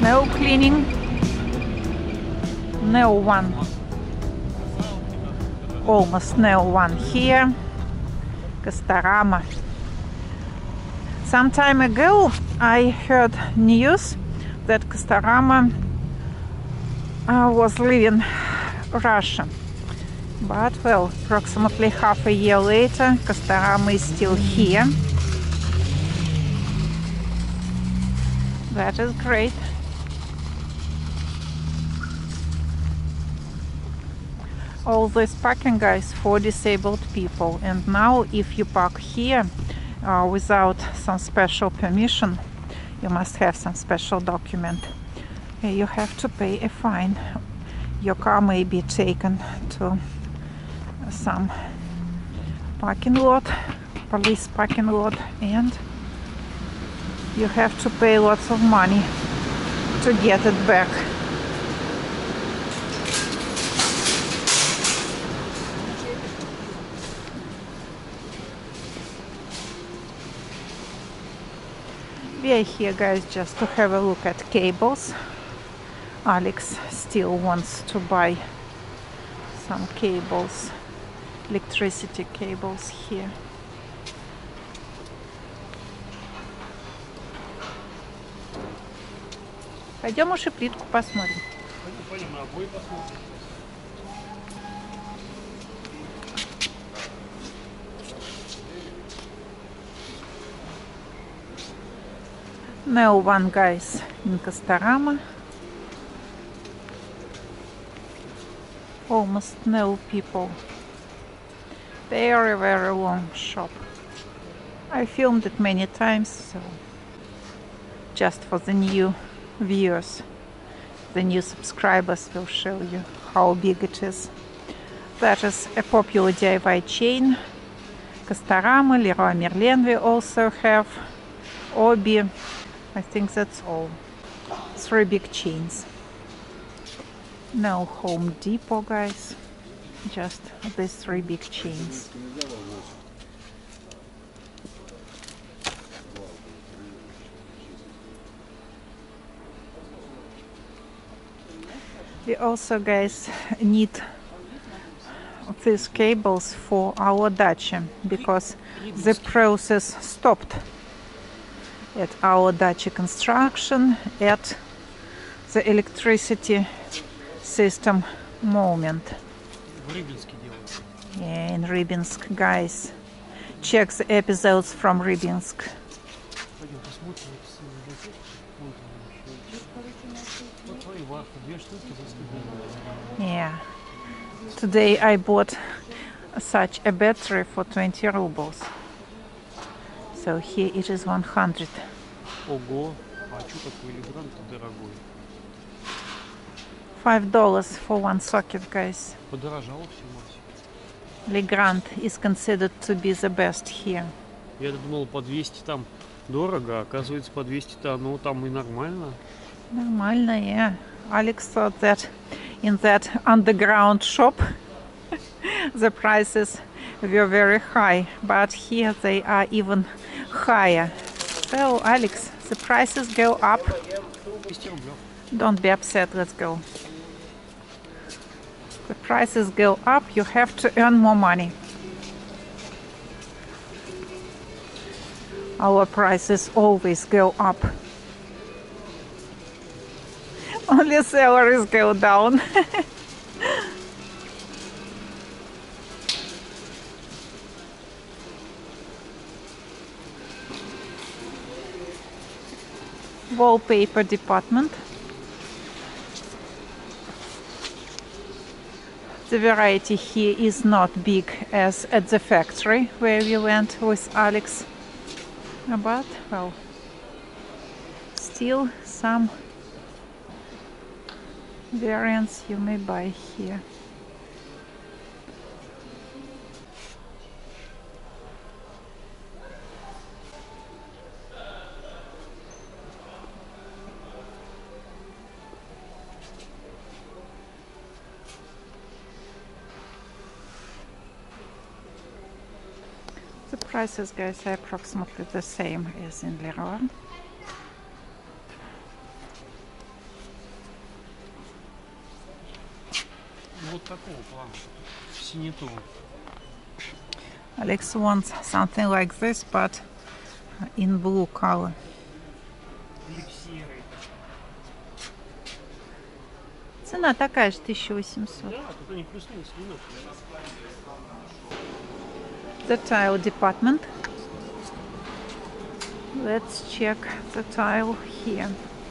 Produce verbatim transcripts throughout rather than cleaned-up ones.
snow cleaning. No one. Almost no one here. Castorama. Some time ago I heard news that Castorama uh, was leaving Russia. But well, approximately half a year later, Castorama is still here. That is great. All this parking, guys, for disabled people. And now if you park here uh, without some special permission, you must have some special document. Uh, you have to pay a fine. Your car may be taken to some parking lot, police parking lot, and you have to pay lots of money to get it back. We are here, guys, just to have a look at cables. Alex still wants to buy some cables, electricity cables here. Пойдем уж и плитку посмотрим. Пойдем на обои посмотрим. No one, guys, in Castorama. Almost no people. Very, very long shop. I filmed it many times, so just for the new viewers, the new subscribers will show you how big it is. That is a popular D I Y chain. Castorama, Leroy Merlin we also have, Obi. I think that's all. Three big chains. No Home Depot, guys. Just these three big chains. We also, guys, need these cables for our dacha because the process stopped at our dacha construction at the electricity system moment. Yeah, in Rybinsk, guys. Check the episodes from Rybinsk. Yeah. Today I bought such a battery for twenty rubles. So here it is one hundred. Ого, а что такой Legrand дорогой? Five dollars for one socket, guys. Подорожало все, мать. Legrand is considered to be the best here. Я думал, по двести там дорого, а оказывается по двести-то, ну там и нормально. Нормально, yeah. Alex thought that in that underground shop the prices were very high, but here they are even higher. So, Alex, the prices go up. Don't be upset, let's go. The prices go up, you have to earn more money. Our prices always go up. Only salaries go down. Wallpaper department. The variety here is not big as at the factory where we went with Alex, but well, still some variants you may buy here. The prices, guys, are approximately the same as in Leroy. вот такого плана. Синету. Alex wants something like this, but in blue color. Или в серый. Цена такая же, тысяча восемьсот. Да, тут они плюс-минус минут. The tile department. Let's check the tile here.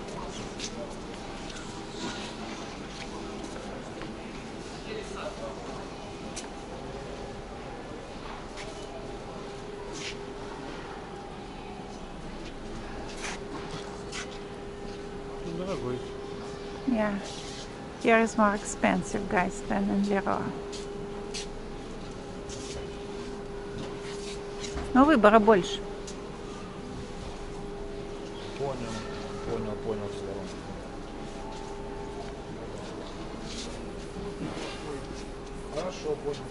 Ну, дорогой. Yeah, here is more expensive, guys, than in Leroy. Но выбора больше. Понял, понял, понял, здорово. Хорошо, понял.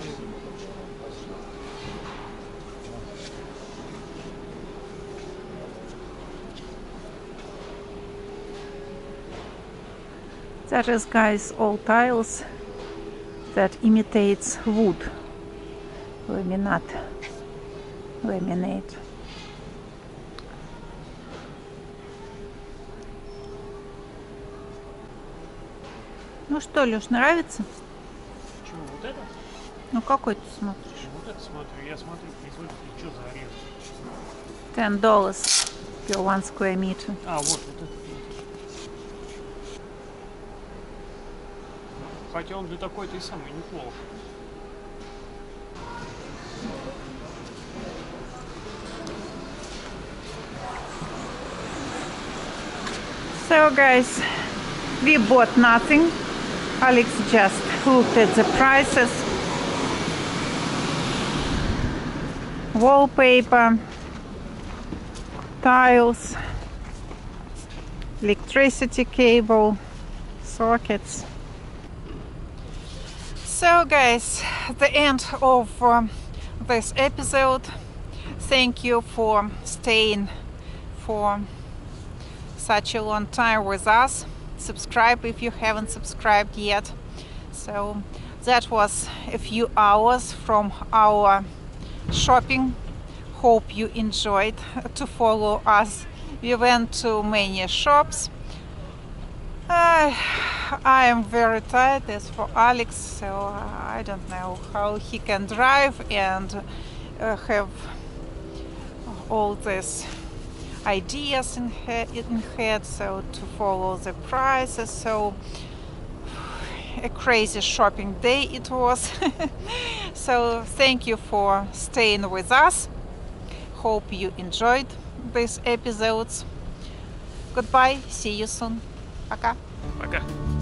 That is, guys, all tiles that imitates wood. Laminate. Laminate. Ну что, Лёш, нравится? Чего, вот это? Ну какой ты смотришь? Вот это смотрю. Я смотрю, производитель, что за арест. ten dollars per one square meter. А, вот, вот это. Хотя он для такой-то и самый неплох. So, guys, we bought nothing. Alex just looked at the prices. Wallpaper, tiles, electricity cable, sockets. So, guys, the end of uh, this episode. Thank you for staying for such a long time with us. Subscribe if you haven't subscribed yet. So that was a few hours from our shopping. Hope you enjoyed to follow us. We went to many shops. uh, I am very tired as for Alex, so I don't know how he can drive and uh, have all this ideas in head, in head, so to follow the prices. So a crazy shopping day it was. So thank you for staying with us. Hope you enjoyed these episodes. Goodbye, see you soon. Пока. Пока.